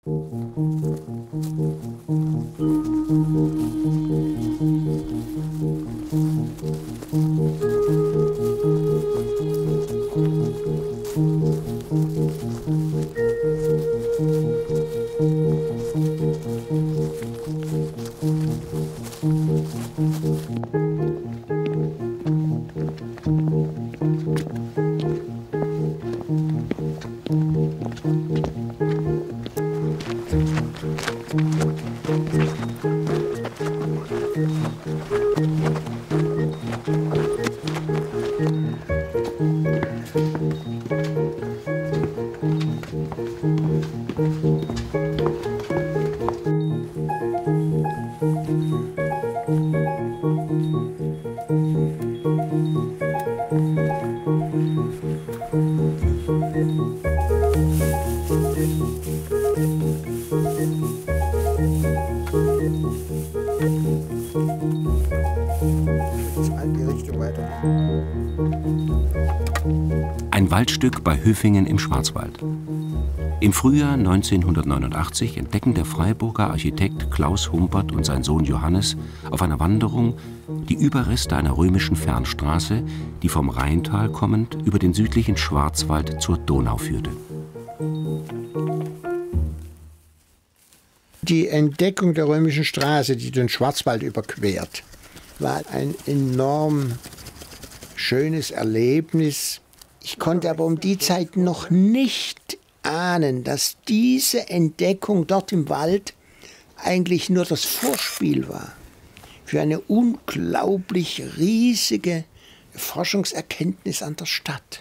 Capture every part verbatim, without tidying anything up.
Ein Waldstück bei Höfingen im Schwarzwald. Im Frühjahr neunzehnhundertneunundachtzig entdecken der Freiburger Architekt Klaus Humbert und sein Sohn Johannes auf einer Wanderung die Überreste einer römischen Fernstraße, die vom Rheintal kommend über den südlichen Schwarzwald zur Donau führte. Die Entdeckung der römischen Straße, die den Schwarzwald überquert, war ein enorm schönes Erlebnis. Ich konnte aber um die Zeit noch nicht ahnen, dass diese Entdeckung dort im Wald eigentlich nur das Vorspiel war für eine unglaublich riesige Forschungserkenntnis an der Stadt.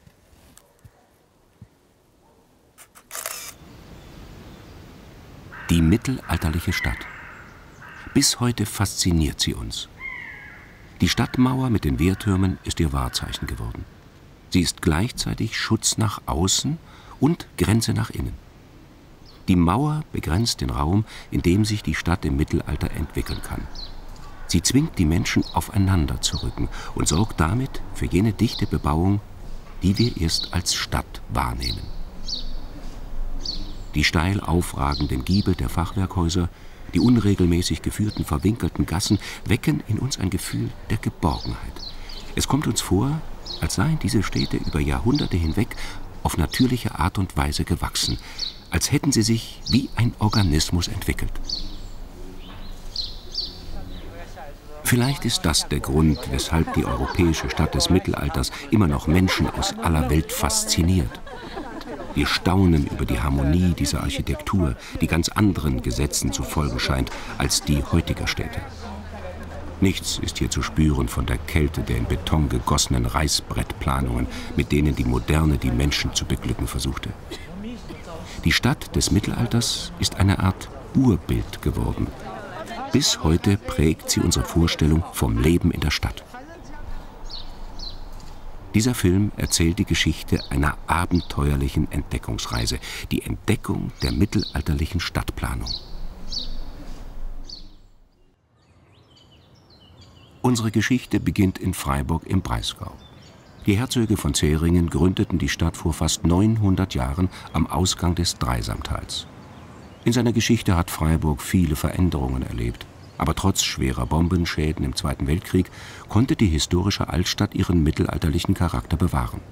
Die mittelalterliche Stadt. Bis heute fasziniert sie uns. Die Stadtmauer mit den Wehrtürmen ist ihr Wahrzeichen geworden. Sie ist gleichzeitig Schutz nach außen und Grenze nach innen. Die Mauer begrenzt den Raum, in dem sich die Stadt im Mittelalter entwickeln kann. Sie zwingt die Menschen aufeinander zu rücken und sorgt damit für jene dichte Bebauung, die wir erst als Stadt wahrnehmen. Die steil aufragenden Giebel der Fachwerkhäuser, die unregelmäßig geführten verwinkelten Gassen wecken in uns ein Gefühl der Geborgenheit. Es kommt uns vor, als seien diese Städte über Jahrhunderte hinweg auf natürliche Art und Weise gewachsen, als hätten sie sich wie ein Organismus entwickelt. Vielleicht ist das der Grund, weshalb die europäische Stadt des Mittelalters immer noch Menschen aus aller Welt fasziniert. Wir staunen über die Harmonie dieser Architektur, die ganz anderen Gesetzen zu folgen scheint als die heutiger Städte. Nichts ist hier zu spüren von der Kälte der in Beton gegossenen Reißbrettplanungen, mit denen die Moderne die Menschen zu beglücken versuchte. Die Stadt des Mittelalters ist eine Art Urbild geworden. Bis heute prägt sie unsere Vorstellung vom Leben in der Stadt. Dieser Film erzählt die Geschichte einer abenteuerlichen Entdeckungsreise, die Entdeckung der mittelalterlichen Stadtplanung. Unsere Geschichte beginnt in Freiburg im Breisgau. Die Herzöge von Zähringen gründeten die Stadt vor fast neunhundert Jahren am Ausgang des Dreisamtals. In seiner Geschichte hat Freiburg viele Veränderungen erlebt. Aber trotz schwerer Bombenschäden im Zweiten Weltkrieg konnte die historische Altstadt ihren mittelalterlichen Charakter bewahren.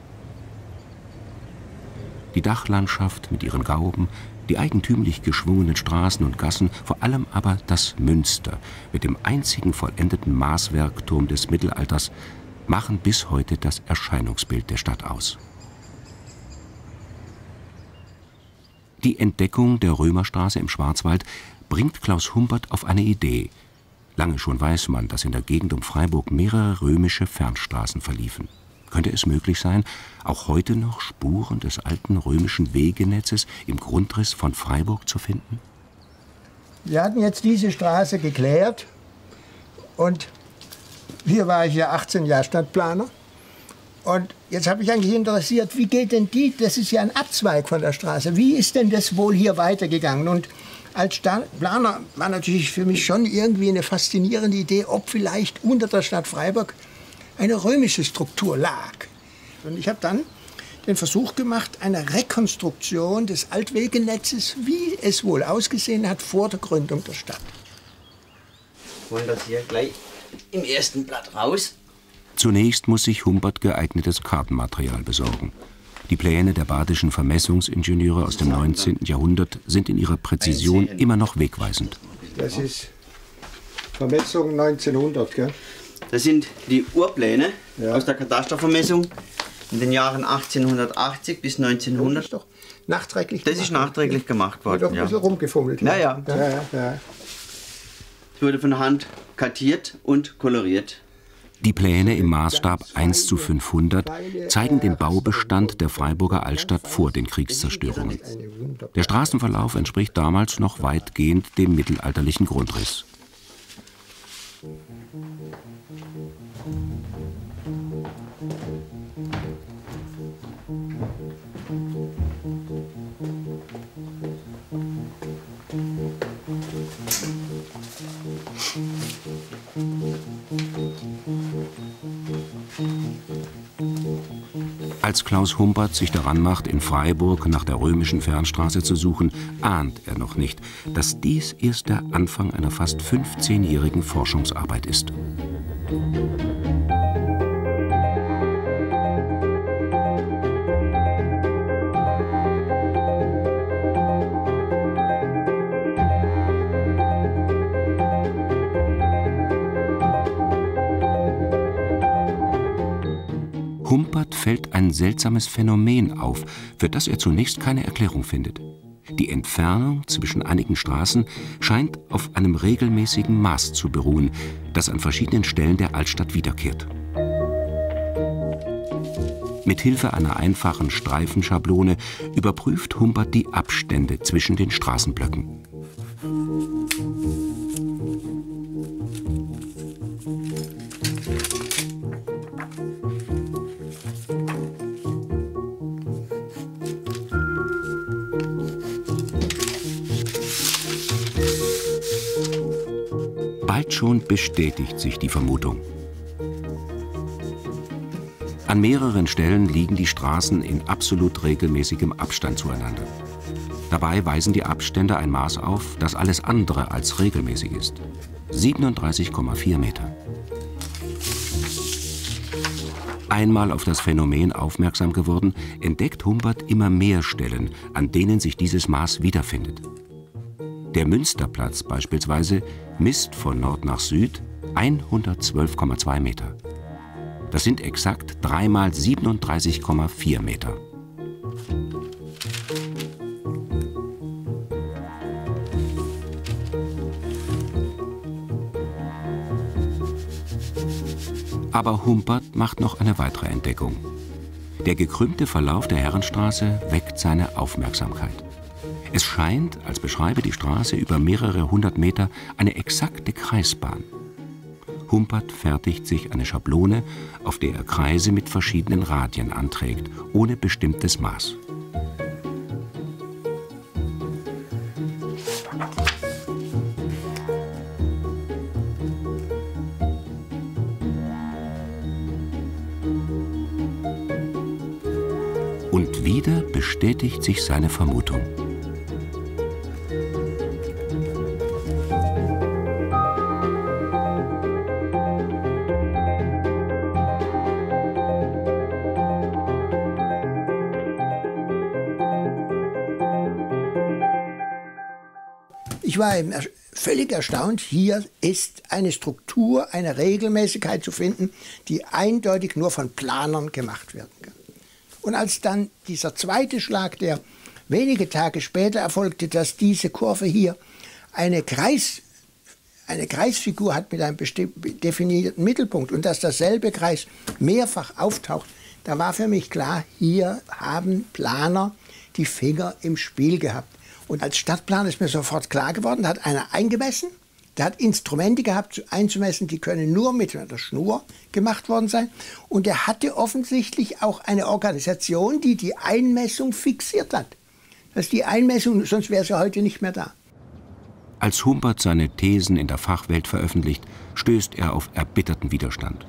Die Dachlandschaft mit ihren Gauben, die eigentümlich geschwungenen Straßen und Gassen, vor allem aber das Münster mit dem einzigen vollendeten Maßwerkturm des Mittelalters machen bis heute das Erscheinungsbild der Stadt aus. Die Entdeckung der Römerstraße im Schwarzwald bringt Klaus Humbert auf eine Idee. Lange schon weiß man, dass in der Gegend um Freiburg mehrere römische Fernstraßen verliefen. Könnte es möglich sein, auch heute noch Spuren des alten römischen Wegenetzes im Grundriss von Freiburg zu finden? Wir hatten jetzt diese Straße geklärt und hier war ich ja achtzehn Jahre Stadtplaner. Und jetzt habe ich eigentlich interessiert, wie geht denn die, das ist ja ein Abzweig von der Straße, wie ist denn das wohl hier weitergegangen? Und als Stadtplaner war natürlich für mich schon irgendwie eine faszinierende Idee, ob vielleicht unter der Stadt Freiburg eine römische Struktur lag. Und ich habe dann den Versuch gemacht, eine Rekonstruktion des Altwegenetzes, wie es wohl ausgesehen hat vor der Gründung der Stadt. Holen das hier gleich im ersten Blatt raus. Zunächst muss sich Humbert geeignetes Kartenmaterial besorgen. Die Pläne der badischen Vermessungsingenieure aus dem neunzehnten Jahrhundert sind in ihrer Präzision immer noch wegweisend. Das ist Vermessung neunzehnhundert, gell? Das sind die Urpläne ja. aus der Katastervermessung in den Jahren achtzehnhundertachtzig bis neunzehnhundert. Das ist doch nachträglich Das gemacht. ist nachträglich gemacht worden. Doch ein bisschen ja. rumgefummelt. Ja, ja. ja, ja, ja. Es wurde von Hand kartiert und koloriert. Die Pläne im Maßstab eins zu fünfhundert zeigen den Baubestand der Freiburger Altstadt vor den Kriegszerstörungen. Der Straßenverlauf entspricht damals noch weitgehend dem mittelalterlichen Grundriss. Als Klaus Humbert sich daran macht, in Freiburg nach der römischen Fernstraße zu suchen, ahnt er noch nicht, dass dies erst der Anfang einer fast fünfzehnjährigen Forschungsarbeit ist. Humbert fällt ein seltsames Phänomen auf, für das er zunächst keine Erklärung findet. Die Entfernung zwischen einigen Straßen scheint auf einem regelmäßigen Maß zu beruhen, das an verschiedenen Stellen der Altstadt wiederkehrt. Mit Hilfe einer einfachen Streifenschablone überprüft Humbert die Abstände zwischen den Straßenblöcken. Bald schon bestätigt sich die Vermutung. An mehreren Stellen liegen die Straßen in absolut regelmäßigem Abstand zueinander. Dabei weisen die Abstände ein Maß auf, das alles andere als regelmäßig ist. siebenunddreißig Komma vier Meter. Einmal auf das Phänomen aufmerksam geworden, entdeckt Humbert immer mehr Stellen, an denen sich dieses Maß wiederfindet. Der Münsterplatz beispielsweise misst von Nord nach Süd hundertzwölf Komma zwei Meter. Das sind exakt drei mal siebenunddreißig Komma vier Meter. Aber Humbert macht noch eine weitere Entdeckung. Der gekrümmte Verlauf der Herrenstraße weckt seine Aufmerksamkeit. Es scheint, als beschreibe die Straße über mehrere hundert Meter eine exakte Kreisbahn. Humbert fertigt sich eine Schablone, auf der er Kreise mit verschiedenen Radien anträgt, ohne bestimmtes Maß. Und wieder bestätigt sich seine Vermutung. Ich war eben völlig erstaunt, hier ist eine Struktur, eine Regelmäßigkeit zu finden, die eindeutig nur von Planern gemacht werden kann. Und als dann dieser zweite Schlag, der wenige Tage später erfolgte, dass diese Kurve hier eine, Kreis, eine Kreisfigur hat mit einem definierten Mittelpunkt und dass dasselbe Kreis mehrfach auftaucht, da war für mich klar, hier haben Planer die Finger im Spiel gehabt. Und als Stadtplaner ist mir sofort klar geworden, da hat einer eingemessen, der hat Instrumente gehabt einzumessen, die können nur mit einer Schnur gemacht worden sein. Und er hatte offensichtlich auch eine Organisation, die die Einmessung fixiert hat. Das ist die Einmessung, sonst wäre sie heute nicht mehr da. Als Humbert seine Thesen in der Fachwelt veröffentlicht, stößt er auf erbitterten Widerstand.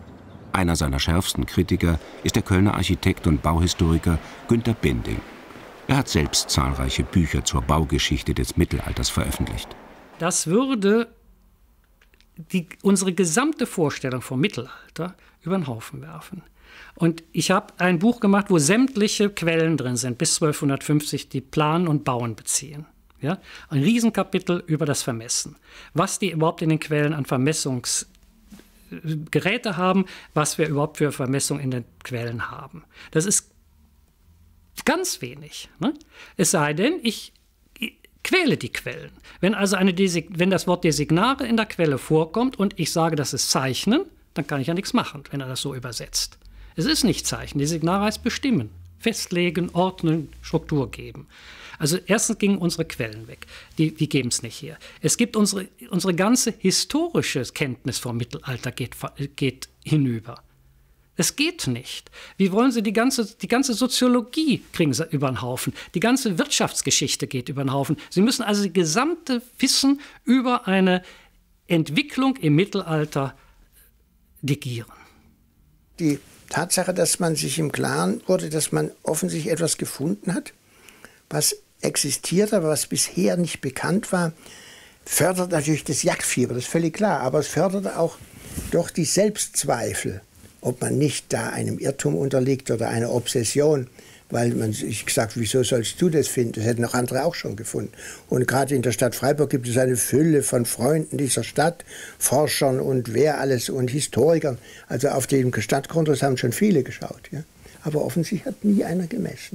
Einer seiner schärfsten Kritiker ist der Kölner Architekt und Bauhistoriker Günter Binding. Er hat selbst zahlreiche Bücher zur Baugeschichte des Mittelalters veröffentlicht. Das würde die, unsere gesamte Vorstellung vom Mittelalter über den Haufen werfen. Und ich habe ein Buch gemacht, wo sämtliche Quellen drin sind, bis zwölfhundertfünfzig, die Planen und Bauen beziehen. Ja? Ein Riesenkapitel über das Vermessen. Was die überhaupt in den Quellen an Vermessungsgeräte haben, was wir überhaupt für Vermessung in den Quellen haben. Das ist ganz wenig. Ne? Es sei denn, ich quäle die Quellen. Wenn also eine Desig- wenn das Wort Designare in der Quelle vorkommt und ich sage, das ist Zeichnen, dann kann ich ja nichts machen, wenn er das so übersetzt. Es ist nicht Zeichnen. Designare heißt bestimmen, festlegen, ordnen, Struktur geben. Also erstens gingen unsere Quellen weg. Die, die geben es nicht hier. Es gibt unsere, unsere ganze historische Kenntnis vom Mittelalter geht, geht hinüber. Das geht nicht. Wie wollen Sie die ganze, die ganze Soziologie kriegen Sie über den Haufen. Die ganze Wirtschaftsgeschichte geht über den Haufen. Sie müssen also das gesamte Wissen über eine Entwicklung im Mittelalter digieren. Die Tatsache, dass man sich im Klaren wurde, dass man offensichtlich etwas gefunden hat, was existiert, aber was bisher nicht bekannt war, fördert natürlich das Jagdfieber, das ist völlig klar. Aber es fördert auch doch die Selbstzweifel, ob man nicht da einem Irrtum unterliegt oder einer Obsession, weil man sich gesagt, wieso sollst du das finden? Das hätten auch andere auch schon gefunden. Und gerade in der Stadt Freiburg gibt es eine Fülle von Freunden dieser Stadt, Forschern und wer alles und Historikern. Also auf dem Stadtgrundriss haben schon viele geschaut. Ja? Aber offensichtlich hat nie einer gemessen.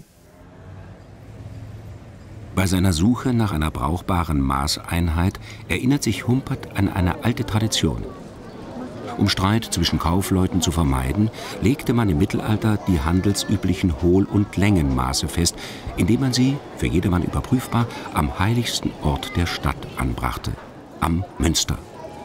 Bei seiner Suche nach einer brauchbaren Maßeinheit erinnert sich Humpert an eine alte Tradition. Um Streit zwischen Kaufleuten zu vermeiden, legte man im Mittelalter die handelsüblichen Hohl- und Längenmaße fest, indem man sie, für jedermann überprüfbar, am heiligsten Ort der Stadt anbrachte, am Münster.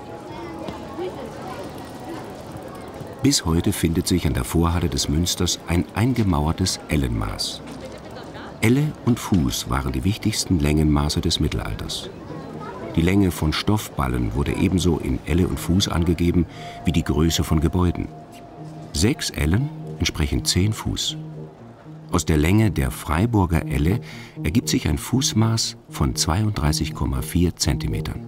Bis heute findet sich an der Vorhalle des Münsters ein eingemauertes Ellenmaß. Elle und Fuß waren die wichtigsten Längenmaße des Mittelalters. Die Länge von Stoffballen wurde ebenso in Elle und Fuß angegeben wie die Größe von Gebäuden. Sechs Ellen entsprechen zehn Fuß. Aus der Länge der Freiburger Elle ergibt sich ein Fußmaß von zweiunddreißig Komma vier Zentimetern.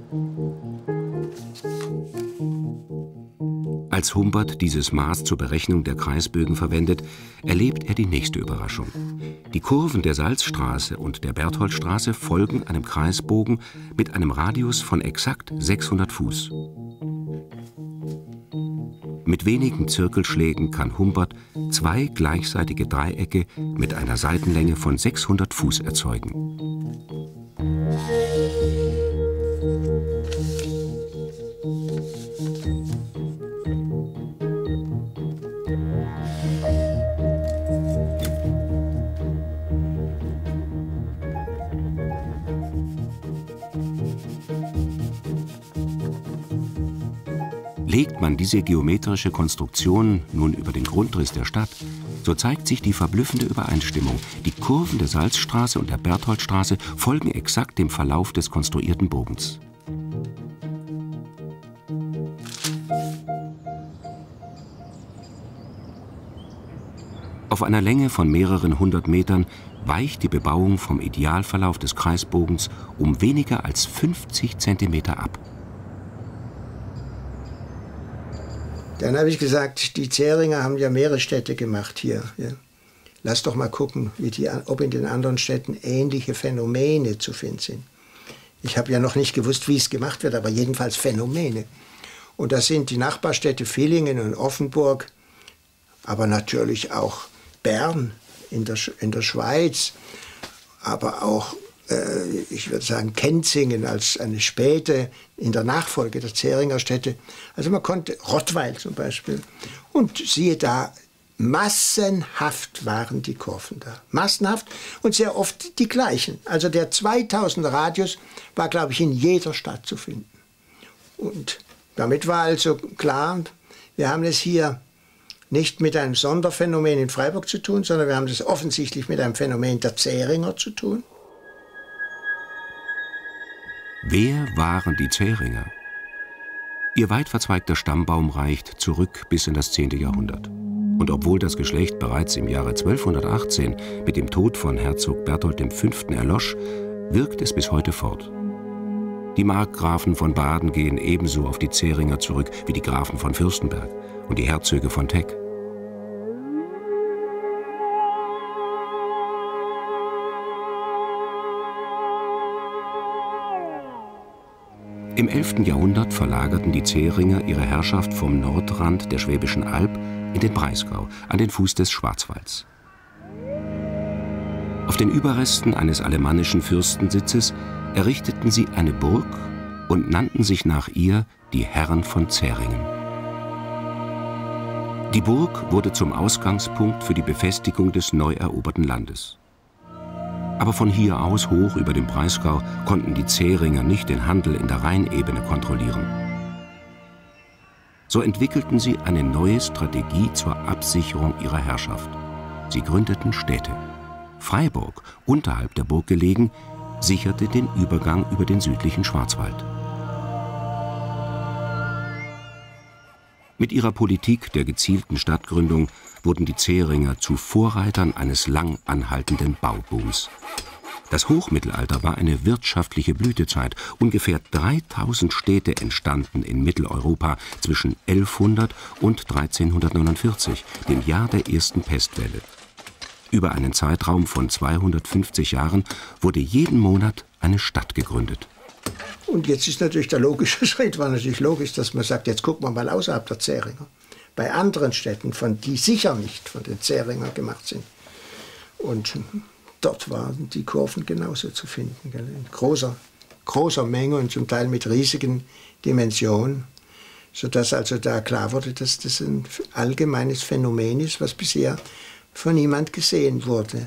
Als Humbert dieses Maß zur Berechnung der Kreisbögen verwendet, erlebt er die nächste Überraschung. Die Kurven der Salzstraße und der Bertholdstraße folgen einem Kreisbogen mit einem Radius von exakt sechshundert Fuß. Mit wenigen Zirkelschlägen kann Humbert zwei gleichseitige Dreiecke mit einer Seitenlänge von sechshundert Fuß erzeugen. Legt man diese geometrische Konstruktion nun über den Grundriss der Stadt, so zeigt sich die verblüffende Übereinstimmung. Die Kurven der Salzstraße und der Bertholdstraße folgen exakt dem Verlauf des konstruierten Bogens. Auf einer Länge von mehreren hundert Metern weicht die Bebauung vom Idealverlauf des Kreisbogens um weniger als fünfzig Zentimeter ab. Dann habe ich gesagt, die Zähringer haben ja mehrere Städte gemacht hier. Ja. Lass doch mal gucken, wie die, ob in den anderen Städten ähnliche Phänomene zu finden sind. Ich habe ja noch nicht gewusst, wie es gemacht wird, aber jedenfalls Phänomene. Und das sind die Nachbarstädte Villingen und Offenburg, aber natürlich auch Bern in der, in der Schweiz, aber auch, äh, ich würde sagen, Kenzingen als eine späte, in der Nachfolge der Zähringer Städte. Also man konnte, Rottweil zum Beispiel. Und siehe da, massenhaft waren die Kurven da. Massenhaft und sehr oft die gleichen. Also der zweitausender Radius war, glaube ich, in jeder Stadt zu finden. Und damit war also klar, wir haben es hier nicht mit einem Sonderphänomen in Freiburg zu tun, sondern wir haben es offensichtlich mit einem Phänomen der Zähringer zu tun. Wer waren die Zähringer? Ihr weit verzweigter Stammbaum reicht zurück bis in das zehnte Jahrhundert. Und obwohl das Geschlecht bereits im Jahre zwölfhundertachtzehn mit dem Tod von Herzog Berthold der Fünfte erlosch, wirkt es bis heute fort. Die Markgrafen von Baden gehen ebenso auf die Zähringer zurück wie die Grafen von Fürstenberg und die Herzöge von Teck. Im elften Jahrhundert verlagerten die Zähringer ihre Herrschaft vom Nordrand der Schwäbischen Alb in den Breisgau, an den Fuß des Schwarzwalds. Auf den Überresten eines alemannischen Fürstensitzes errichteten sie eine Burg und nannten sich nach ihr die Herren von Zähringen. Die Burg wurde zum Ausgangspunkt für die Befestigung des neu eroberten Landes. Aber von hier aus hoch über dem Breisgau konnten die Zähringer nicht den Handel in der Rheinebene kontrollieren. So entwickelten sie eine neue Strategie zur Absicherung ihrer Herrschaft. Sie gründeten Städte. Freiburg, unterhalb der Burg gelegen, sicherte den Übergang über den südlichen Schwarzwald. Mit ihrer Politik der gezielten Stadtgründung wurden die Zähringer zu Vorreitern eines lang anhaltenden Baubooms. Das Hochmittelalter war eine wirtschaftliche Blütezeit. Ungefähr dreitausend Städte entstanden in Mitteleuropa zwischen elfhundert und dreizehnhundertneunundvierzig, dem Jahr der ersten Pestwelle. Über einen Zeitraum von zweihundertfünfzig Jahren wurde jeden Monat eine Stadt gegründet. Und jetzt ist natürlich der logische Schritt, war natürlich logisch, dass man sagt, jetzt gucken wir mal außerhalb der Zähringer. Bei anderen Städten, von die sicher nicht von den Zähringern gemacht sind. Und dort waren die Kurven genauso zu finden, gell? In großer, großer Menge und zum Teil mit riesigen Dimensionen. Sodass also da klar wurde, dass das ein allgemeines Phänomen ist, was bisher von niemand gesehen wurde.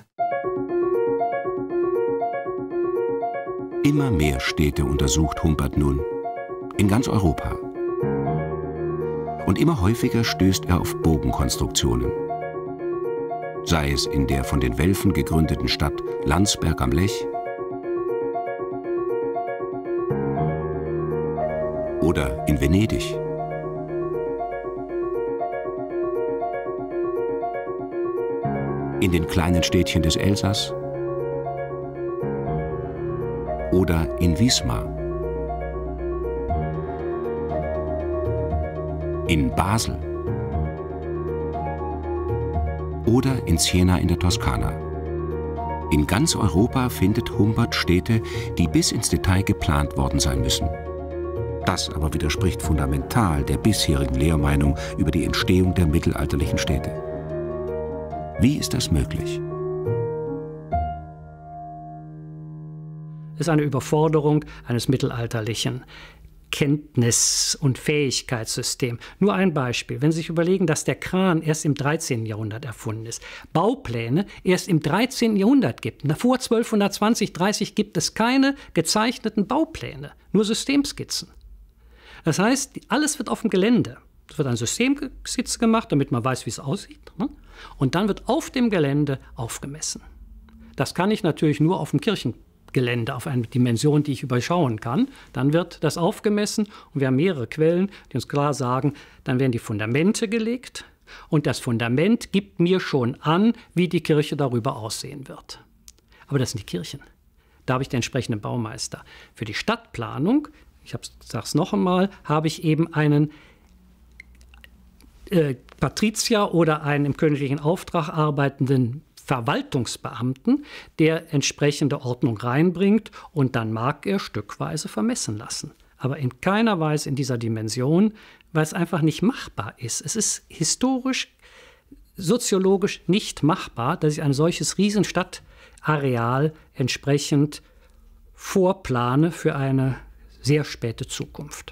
Immer mehr Städte untersucht Humbert nun, in ganz Europa. Und immer häufiger stößt er auf Bogenkonstruktionen. Sei es in der von den Welfen gegründeten Stadt Landsberg am Lech oder in Venedig. In den kleinen Städtchen des Elsass oder in Wismar, in Basel oder in Siena in der Toskana. In ganz Europa findet Humbert Städte, die bis ins Detail geplant worden sein müssen. Das aber widerspricht fundamental der bisherigen Lehrmeinung über die Entstehung der mittelalterlichen Städte. Wie ist das möglich? Es ist eine Überforderung eines mittelalterlichen Kenntnis- und Fähigkeitssystems. Nur ein Beispiel. Wenn Sie sich überlegen, dass der Kran erst im dreizehnten Jahrhundert erfunden ist, Baupläne erst im dreizehnten Jahrhundert gibt. Vor zwölfhundertzwanzig, dreißig gibt es keine gezeichneten Baupläne, nur Systemskizzen. Das heißt, alles wird auf dem Gelände. Es wird eine Systemskizze gemacht, damit man weiß, wie es aussieht. Ne? Und dann wird auf dem Gelände aufgemessen. Das kann ich natürlich nur auf dem Kirchengelände, auf eine Dimension, die ich überschauen kann. Dann wird das aufgemessen und wir haben mehrere Quellen, die uns klar sagen, dann werden die Fundamente gelegt und das Fundament gibt mir schon an, wie die Kirche darüber aussehen wird. Aber das sind die Kirchen. Da habe ich den entsprechenden Baumeister. Für die Stadtplanung, ich sage es noch einmal, habe ich eben einen Äh, Patrizier oder einen im königlichen Auftrag arbeitenden Verwaltungsbeamten, der entsprechende Ordnung reinbringt und dann mag er stückweise vermessen lassen. Aber in keiner Weise in dieser Dimension, weil es einfach nicht machbar ist. Es ist historisch, soziologisch nicht machbar, dass ich ein solches Riesenstadtareal entsprechend vorplane für eine sehr späte Zukunft.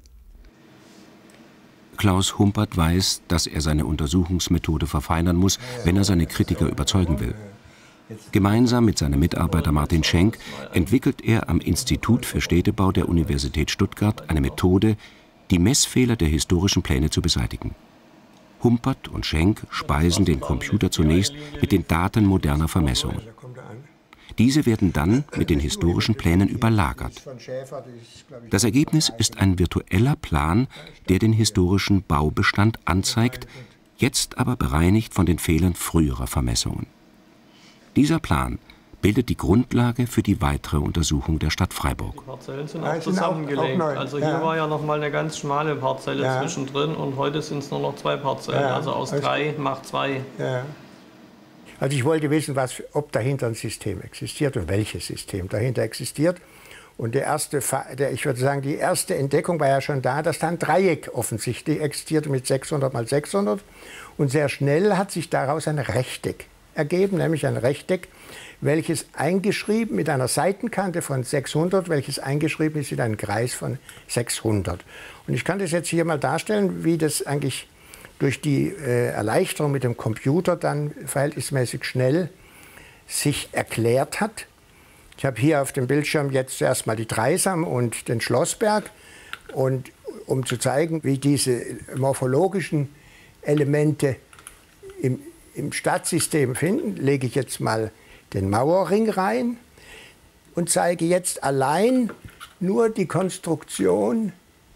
Klaus Humbert weiß, dass er seine Untersuchungsmethode verfeinern muss, wenn er seine Kritiker überzeugen will. Gemeinsam mit seinem Mitarbeiter Martin Schenk entwickelt er am Institut für Städtebau der Universität Stuttgart eine Methode, die Messfehler der historischen Pläne zu beseitigen. Humbert und Schenk speisen den Computer zunächst mit den Daten moderner Vermessungen. Diese werden dann mit den historischen Plänen überlagert. Das Ergebnis ist ein virtueller Plan, der den historischen Baubestand anzeigt, jetzt aber bereinigt von den Fehlern früherer Vermessungen. Dieser Plan bildet die Grundlage für die weitere Untersuchung der Stadt Freiburg. Die Parzellen sind auch zusammengelegt. Also hier ja. war ja noch mal eine ganz schmale Parzelle ja. zwischendrin und heute sind es nur noch zwei Parzellen. Ja. Also aus also drei macht zwei. Ja. Also ich wollte wissen, was, ob dahinter ein System existiert und welches System dahinter existiert. Und der erste, der, ich würde sagen, die erste Entdeckung war ja schon da, dass da ein Dreieck offensichtlich existierte mit sechshundert mal sechshundert. Und sehr schnell hat sich daraus ein Rechteck ergeben, nämlich ein Rechteck, welches eingeschrieben mit einer Seitenkante von sechshundert, welches eingeschrieben ist in einen Kreis von sechshundert. Und ich kann das jetzt hier mal darstellen, wie das eigentlich durch die äh, Erleichterung mit dem Computer dann verhältnismäßig schnell sich erklärt hat. Ich habe hier auf dem Bildschirm jetzt zuerst mal die Dreisam und den Schlossberg. Und um zu zeigen, wie diese morphologischen Elemente im, im Stadtsystem finden, lege ich jetzt mal den Mauerring rein und zeige jetzt allein nur die Konstruktion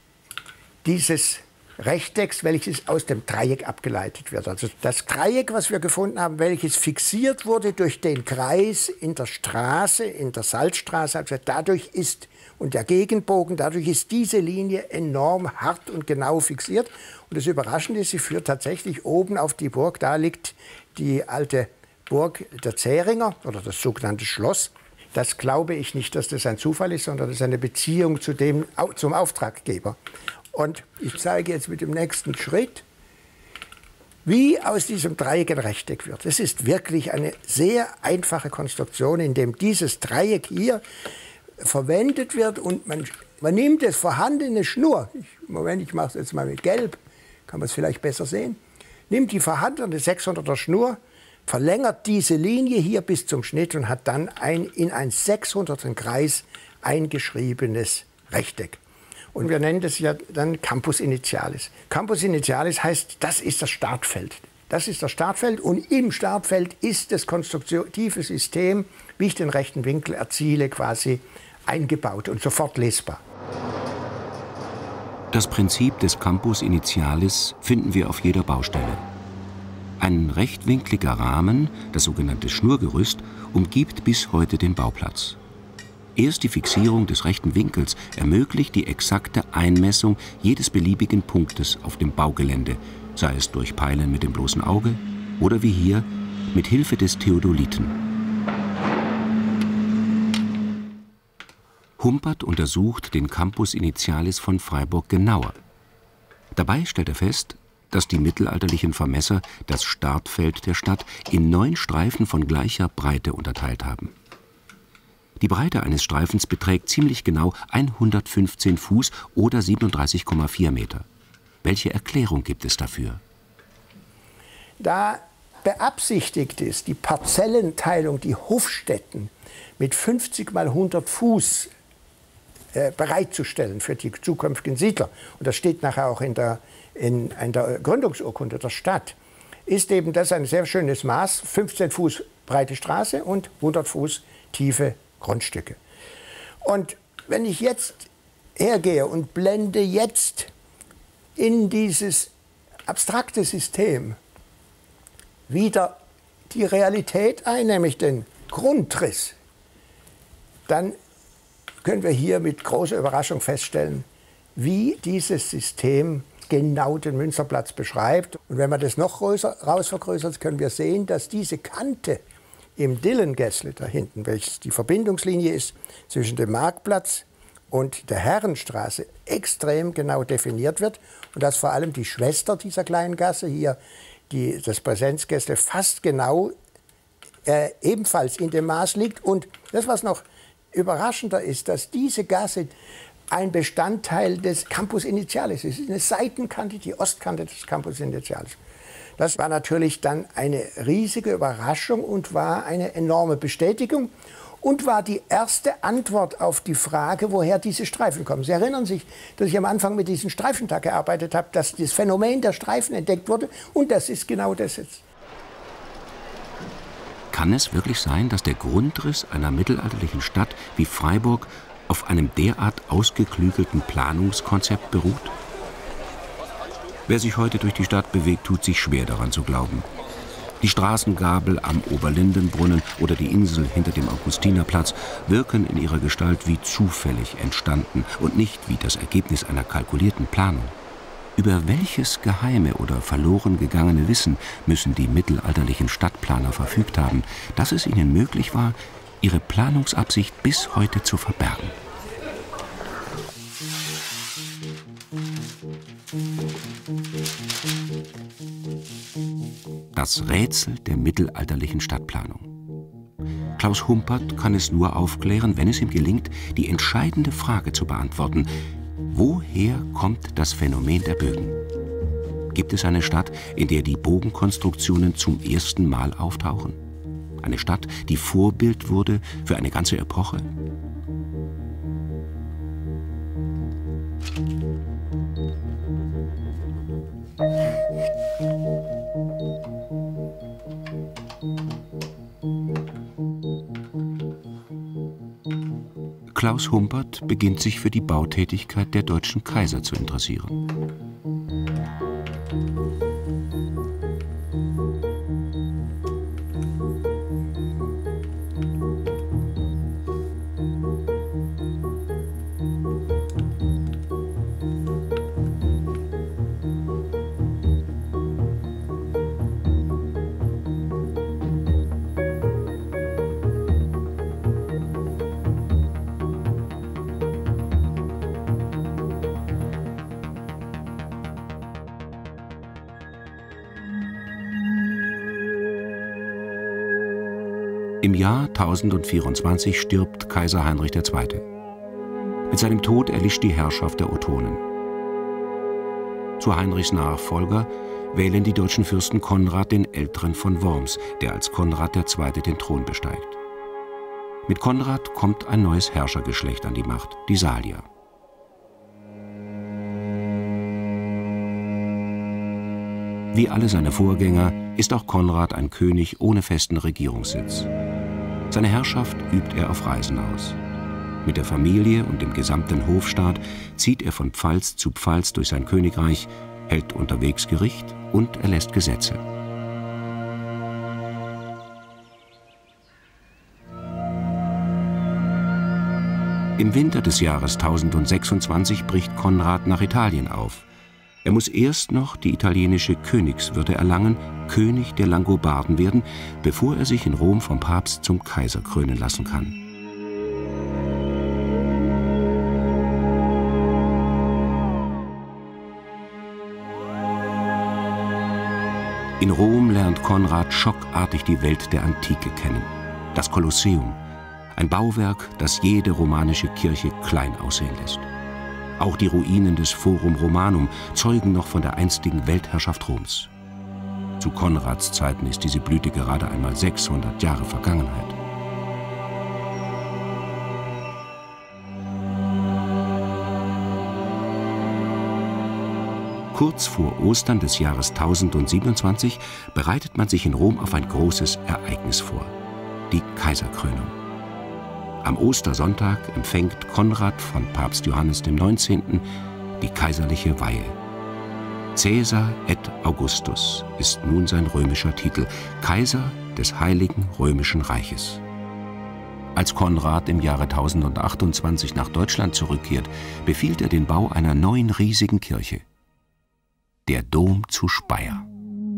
dieses Rechtecks, welches aus dem Dreieck abgeleitet wird. Also das Dreieck, was wir gefunden haben, welches fixiert wurde durch den Kreis in der Straße, in der Salzstraße, also dadurch ist, und der Gegenbogen, dadurch ist diese Linie enorm hart und genau fixiert. Und das Überraschende ist, sie führt tatsächlich oben auf die Burg, da liegt die alte Burg der Zähringer oder das sogenannte Schloss. Das glaube ich nicht, dass das ein Zufall ist, sondern das ist eine Beziehung zu dem, zum Auftraggeber. Und ich zeige jetzt mit dem nächsten Schritt, wie aus diesem Dreieck ein Rechteck wird. Es ist wirklich eine sehr einfache Konstruktion, in dem dieses Dreieck hier verwendet wird und man, man nimmt das vorhandene Schnur. Ich, Moment, ich mache es jetzt mal mit Gelb, kann man es vielleicht besser sehen. Nimmt die vorhandene sechshunderter Schnur, verlängert diese Linie hier bis zum Schnitt und hat dann ein in ein sechshunderter Kreis eingeschriebenes Rechteck. Und wir nennen das ja dann Campus Initialis. Campus Initialis heißt, das ist das Startfeld. Das ist das Startfeld und im Startfeld ist das konstruktive System, wie ich den rechten Winkel erziele, quasi eingebaut und sofort lesbar. Das Prinzip des Campus Initialis finden wir auf jeder Baustelle. Ein rechtwinkliger Rahmen, das sogenannte Schnurgerüst, umgibt bis heute den Bauplatz. Erst die Fixierung des rechten Winkels ermöglicht die exakte Einmessung jedes beliebigen Punktes auf dem Baugelände, sei es durch Peilen mit dem bloßen Auge oder wie hier mit Hilfe des Theodoliten. Humpert untersucht den Campus Initialis von Freiburg genauer. Dabei stellt er fest, dass die mittelalterlichen Vermesser das Startfeld der Stadt in neun Streifen von gleicher Breite unterteilt haben. Die Breite eines Streifens beträgt ziemlich genau hundertfünfzehn Fuß oder siebenunddreißig Komma vier Meter. Welche Erklärung gibt es dafür? Da beabsichtigt ist, die Parzellenteilung, die Hofstätten mit fünfzig mal hundert Fuß äh, bereitzustellen für die zukünftigen Siedler, und das steht nachher auch in der, in, in der Gründungsurkunde der Stadt, ist eben das ein sehr schönes Maß, fünfzehn Fuß breite Straße und hundert Fuß tiefe Grundstücke. Und wenn ich jetzt hergehe und blende jetzt in dieses abstrakte System wieder die Realität ein, nämlich den Grundriss, dann können wir hier mit großer Überraschung feststellen, wie dieses System genau den Münsterplatz beschreibt. Und wenn man das noch größer rausvergrößert, können wir sehen, dass diese Kante im Dillengässle da hinten, welches die Verbindungslinie ist zwischen dem Marktplatz und der Herrenstraße, extrem genau definiert wird und dass vor allem die Schwester dieser kleinen Gasse hier, die, das Präsenzgässle, fast genau äh, ebenfalls in dem Maß liegt. Und das, was noch überraschender ist, dass diese Gasse ein Bestandteil des Campus Initialis ist. Es ist eine Seitenkante, die Ostkante des Campus Initialis. Das war natürlich dann eine riesige Überraschung und war eine enorme Bestätigung und war die erste Antwort auf die Frage, woher diese Streifen kommen. Sie erinnern sich, dass ich am Anfang mit diesem Streifentag gearbeitet habe, dass das Phänomen der Streifen entdeckt wurde, und das ist genau das jetzt. Kann es wirklich sein, dass der Grundriss einer mittelalterlichen Stadt wie Freiburg auf einem derart ausgeklügelten Planungskonzept beruht? Wer sich heute durch die Stadt bewegt, tut sich schwer daran zu glauben. Die Straßengabel am Oberlindenbrunnen oder die Insel hinter dem Augustinerplatz wirken in ihrer Gestalt wie zufällig entstanden und nicht wie das Ergebnis einer kalkulierten Planung. Über welches geheime oder verloren gegangene Wissen müssen die mittelalterlichen Stadtplaner verfügt haben, dass es ihnen möglich war, ihre Planungsabsicht bis heute zu verbergen? Das Rätsel der mittelalterlichen Stadtplanung. Klaus Humpert kann es nur aufklären, wenn es ihm gelingt, die entscheidende Frage zu beantworten: Woher kommt das Phänomen der Bögen? Gibt es eine Stadt, in der die Bogenkonstruktionen zum ersten Mal auftauchen? Eine Stadt, die Vorbild wurde für eine ganze Epoche? Klaus Humpert beginnt sich für die Bautätigkeit der deutschen Kaiser zu interessieren. Im Jahr tausendvierundzwanzig stirbt Kaiser Heinrich der Zweite. Mit seinem Tod erlischt die Herrschaft der Ottonen. Zu Heinrichs Nachfolger wählen die deutschen Fürsten Konrad den Älteren von Worms, der als Konrad der Zweite den Thron besteigt. Mit Konrad kommt ein neues Herrschergeschlecht an die Macht, die Salier. Wie alle seine Vorgänger ist auch Konrad ein König ohne festen Regierungssitz. Seine Herrschaft übt er auf Reisen aus. Mit der Familie und dem gesamten Hofstaat zieht er von Pfalz zu Pfalz durch sein Königreich, hält unterwegs Gericht und erlässt Gesetze. Im Winter des Jahres tausendsechsundzwanzig bricht Konrad nach Italien auf. Er muss erst noch die italienische Königswürde erlangen, König der Langobarden werden, bevor er sich in Rom vom Papst zum Kaiser krönen lassen kann. In Rom lernt Konrad schockartig die Welt der Antike kennen. Das Kolosseum, ein Bauwerk, das jede romanische Kirche klein aussehen lässt. Auch die Ruinen des Forum Romanum zeugen noch von der einstigen Weltherrschaft Roms. Zu Konrads Zeiten ist diese Blüte gerade einmal sechshundert Jahre Vergangenheit. Kurz vor Ostern des Jahres tausendsiebenundzwanzig bereitet man sich in Rom auf ein großes Ereignis vor: die Kaiserkrönung. Am Ostersonntag empfängt Konrad von Papst Johannes dem Neunzehnten die kaiserliche Weihe. Caesar et Augustus ist nun sein römischer Titel, Kaiser des Heiligen Römischen Reiches. Als Konrad im Jahre tausendachtundzwanzig nach Deutschland zurückkehrt, befiehlt er den Bau einer neuen riesigen Kirche, der Dom zu Speyer.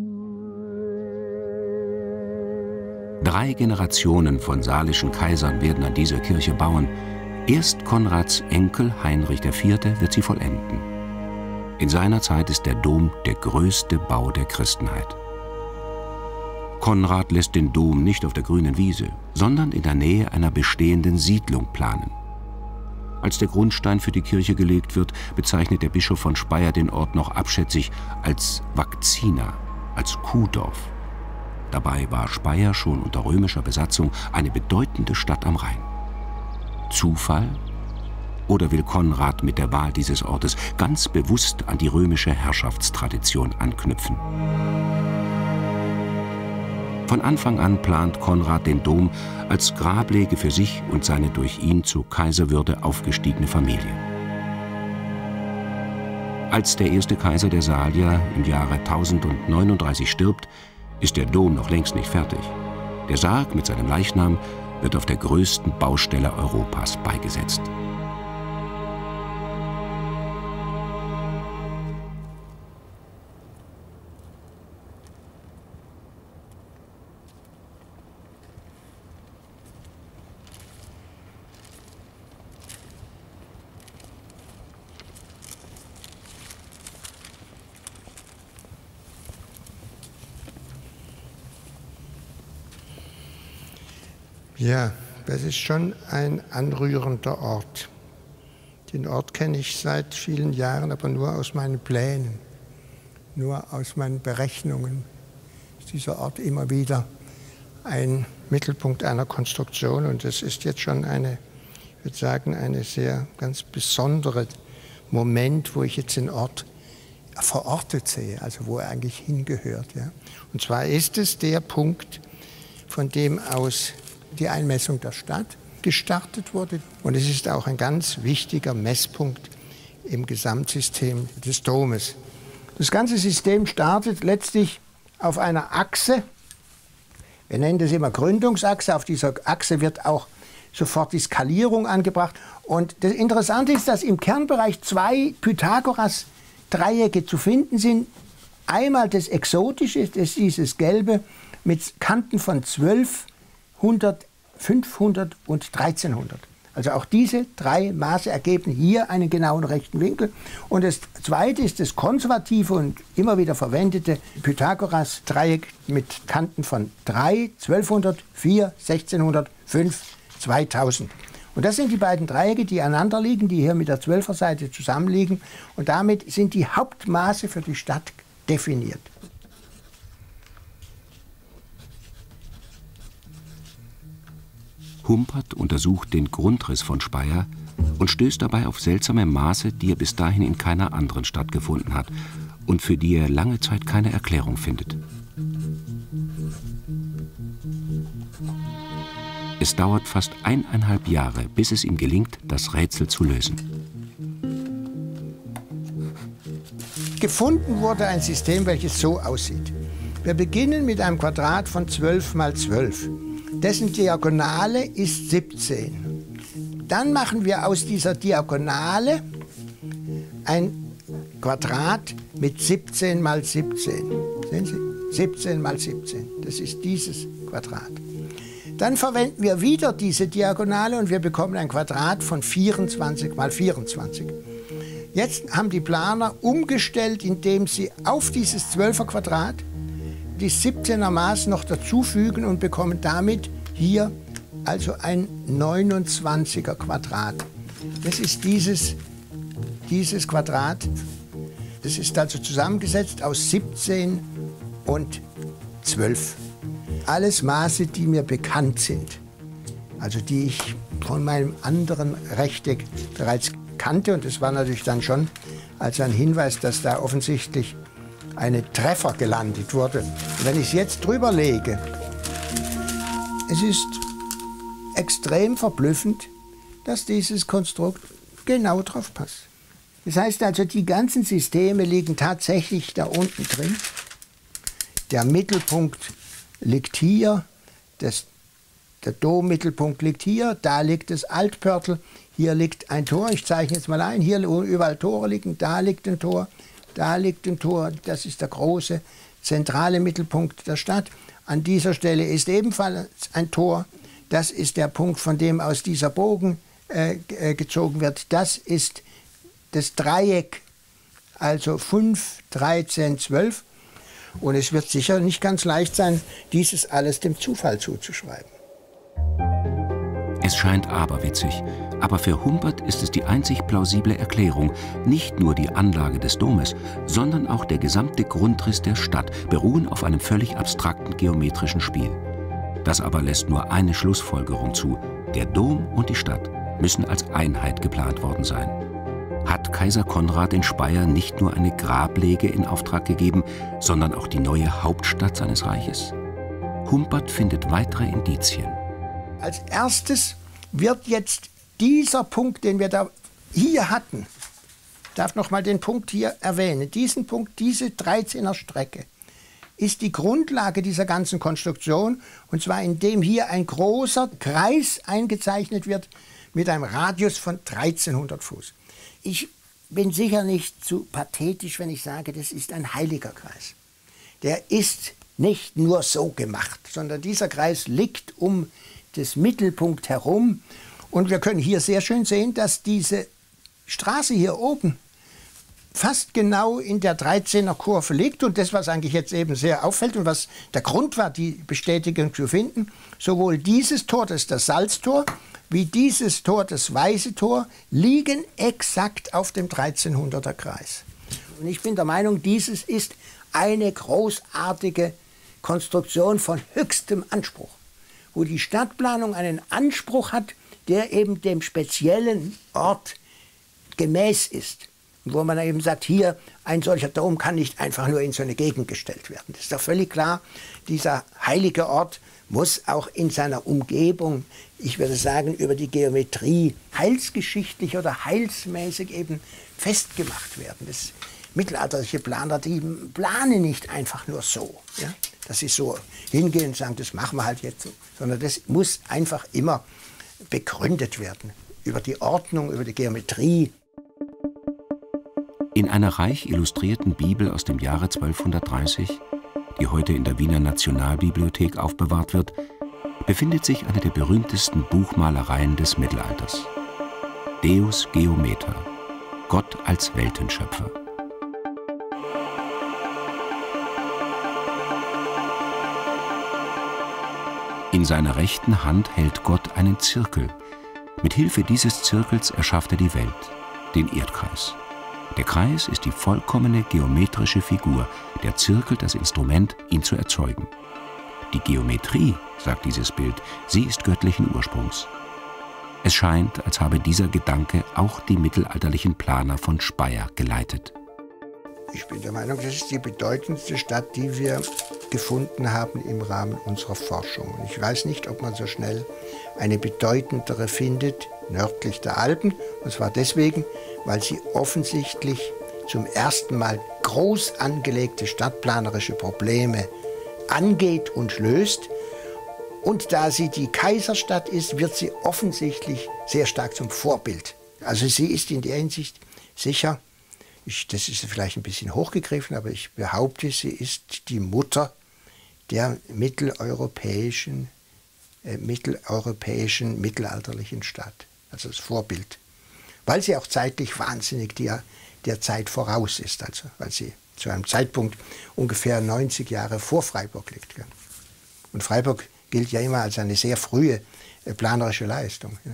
Drei Generationen von salischen Kaisern werden an dieser Kirche bauen. Erst Konrads Enkel Heinrich der Vierte wird sie vollenden. In seiner Zeit ist der Dom der größte Bau der Christenheit. Konrad lässt den Dom nicht auf der grünen Wiese, sondern in der Nähe einer bestehenden Siedlung planen. Als der Grundstein für die Kirche gelegt wird, bezeichnet der Bischof von Speyer den Ort noch abschätzig als Vakzina, als Kuhdorf. Dabei war Speyer schon unter römischer Besatzung eine bedeutende Stadt am Rhein. Zufall? Oder will Konrad mit der Wahl dieses Ortes ganz bewusst an die römische Herrschaftstradition anknüpfen? Von Anfang an plant Konrad den Dom als Grablege für sich und seine durch ihn zur Kaiserwürde aufgestiegene Familie. Als der erste Kaiser der Salier im Jahre tausendneununddreißig stirbt, ist der Dom noch längst nicht fertig. Der Sarg mit seinem Leichnam wird auf der größten Baustelle Europas beigesetzt. Ja, das ist schon ein anrührender Ort. Den Ort kenne ich seit vielen Jahren, aber nur aus meinen Plänen, nur aus meinen Berechnungen. Ist dieser Ort immer wieder ein Mittelpunkt einer Konstruktion und es ist jetzt schon eine, ich würde sagen, eine sehr ganz besondere Moment, wo ich jetzt den Ort verortet sehe, also wo er eigentlich hingehört. Ja. Und zwar ist es der Punkt, von dem aus die Einmessung der Stadt gestartet wurde. Und es ist auch ein ganz wichtiger Messpunkt im Gesamtsystem des Domes. Das ganze System startet letztlich auf einer Achse. Wir nennen das immer Gründungsachse. Auf dieser Achse wird auch sofort die Skalierung angebracht. Und das Interessante ist, dass im Kernbereich zwei Pythagoras-Dreiecke zu finden sind. Einmal das Exotische, das ist dieses Gelbe, mit Kanten von zwölfhundert, fünfhundert und dreizehnhundert. Also auch diese drei Maße ergeben hier einen genauen rechten Winkel. Und das zweite ist das konservative und immer wieder verwendete Pythagoras-Dreieck mit Kanten von drei, zwölfhundert, vier, sechzehnhundert, fünf, zweitausend. Und das sind die beiden Dreiecke, die aneinander liegen, die hier mit der Zwölferseite zusammenliegen. Und damit sind die Hauptmaße für die Stadt definiert. Humpert untersucht den Grundriss von Speyer und stößt dabei auf seltsame Maße, die er bis dahin in keiner anderen Stadt gefunden hat und für die er lange Zeit keine Erklärung findet. Es dauert fast eineinhalb Jahre, bis es ihm gelingt, das Rätsel zu lösen. Gefunden wurde ein System, welches so aussieht. Wir beginnen mit einem Quadrat von zwölf mal zwölf. Dessen Diagonale ist siebzehn. Dann machen wir aus dieser Diagonale ein Quadrat mit siebzehn mal siebzehn. Sehen Sie? siebzehn mal siebzehn. Das ist dieses Quadrat. Dann verwenden wir wieder diese Diagonale und wir bekommen ein Quadrat von vierundzwanzig mal vierundzwanzig. Jetzt haben die Planer umgestellt, indem sie auf dieses zwölfer Quadrat die siebzehner Maß noch dazufügen und bekommen damit hier also ein neunundzwanziger Quadrat. Das ist dieses, dieses Quadrat. Das ist also zusammengesetzt aus siebzehn und zwölf. Alles Maße, die mir bekannt sind, also die ich von meinem anderen Rechteck bereits kannte. Und das war natürlich dann schon als ein Hinweis, dass da offensichtlich eine Treffer gelandet wurde. Und wenn ich es jetzt drüber lege, es ist extrem verblüffend, dass dieses Konstrukt genau drauf passt. Das heißt also, die ganzen Systeme liegen tatsächlich da unten drin. Der Mittelpunkt liegt hier, das, der Dommittelpunkt liegt hier, da liegt das Altpörtl, hier liegt ein Tor, ich zeichne jetzt mal ein, hier überall Tore liegen, da liegt ein Tor. Da liegt ein Tor, das ist der große zentrale Mittelpunkt der Stadt. An dieser Stelle ist ebenfalls ein Tor. Das ist der Punkt, von dem aus dieser Bogen äh, gezogen wird. Das ist das Dreieck, also fünf, dreizehn, zwölf. Und es wird sicher nicht ganz leicht sein, dieses alles dem Zufall zuzuschreiben. Es scheint aberwitzig, aber für Humpert ist es die einzig plausible Erklärung. Nicht nur die Anlage des Domes, sondern auch der gesamte Grundriss der Stadt beruhen auf einem völlig abstrakten geometrischen Spiel. Das aber lässt nur eine Schlussfolgerung zu. Der Dom und die Stadt müssen als Einheit geplant worden sein. Hat Kaiser Konrad in Speyer nicht nur eine Grablege in Auftrag gegeben, sondern auch die neue Hauptstadt seines Reiches? Humbert findet weitere Indizien. Als erstes wird jetzt dieser Punkt, den wir da hier hatten, ich darf noch mal den Punkt hier erwähnen, diesen Punkt, diese dreizehner Strecke, ist die Grundlage dieser ganzen Konstruktion, und zwar indem hier ein großer Kreis eingezeichnet wird mit einem Radius von dreizehnhundert Fuß. Ich bin sicher nicht zu pathetisch, wenn ich sage, das ist ein heiliger Kreis. Der ist nicht nur so gemacht, sondern dieser Kreis liegt um das Mittelpunkt herum. Und wir können hier sehr schön sehen, dass diese Straße hier oben fast genau in der dreizehner Kurve liegt. Und das, was eigentlich jetzt eben sehr auffällt und was der Grund war, die Bestätigung zu finden, sowohl dieses Tor, das ist das Salztor, wie dieses Tor, das Weiße Tor, liegen exakt auf dem dreizehnhunderter Kreis. Und ich bin der Meinung, dieses ist eine großartige Konstruktion von höchstem Anspruch, wo die Stadtplanung einen Anspruch hat, der eben dem speziellen Ort gemäß ist. Und wo man eben sagt, hier, ein solcher Dom kann nicht einfach nur in so eine Gegend gestellt werden. Das ist doch völlig klar, dieser heilige Ort muss auch in seiner Umgebung, ich würde sagen, über die Geometrie heilsgeschichtlich oder heilsmäßig eben festgemacht werden. Das mittelalterliche Planer, die planen nicht einfach nur so, ja? Dass sie so hingehen und sagen, das machen wir halt jetzt so, sondern das muss einfach immer begründet werden über die Ordnung, über die Geometrie. In einer reich illustrierten Bibel aus dem Jahre zwölfhundertdreißig, die heute in der Wiener Nationalbibliothek aufbewahrt wird, befindet sich eine der berühmtesten Buchmalereien des Mittelalters. Deus Geometer, Gott als Weltenschöpfer. In seiner rechten Hand hält Gott einen Zirkel. Mit Hilfe dieses Zirkels erschafft er die Welt, den Erdkreis. Der Kreis ist die vollkommene geometrische Figur, der Zirkel das Instrument, ihn zu erzeugen. Die Geometrie, sagt dieses Bild, sie ist göttlichen Ursprungs. Es scheint, als habe dieser Gedanke auch die mittelalterlichen Planer von Speyer geleitet. Ich bin der Meinung, das ist die bedeutendste Stadt, die wir gefunden haben im Rahmen unserer Forschung. Und ich weiß nicht, ob man so schnell eine bedeutendere findet, nördlich der Alpen. Und zwar deswegen, weil sie offensichtlich zum ersten Mal groß angelegte stadtplanerische Probleme angeht und löst. Und da sie die Kaiserstadt ist, wird sie offensichtlich sehr stark zum Vorbild. Also sie ist in der Hinsicht sicher, ich, das ist vielleicht ein bisschen hochgegriffen, aber ich behaupte, sie ist die Mutter der mitteleuropäischen, äh, mitteleuropäischen mittelalterlichen Stadt. Also das Vorbild. Weil sie auch zeitlich wahnsinnig der, der Zeit voraus ist. Also weil sie zu einem Zeitpunkt ungefähr neunzig Jahre vor Freiburg liegt. Ja. Und Freiburg gilt ja immer als eine sehr frühe äh, planerische Leistung. Ja.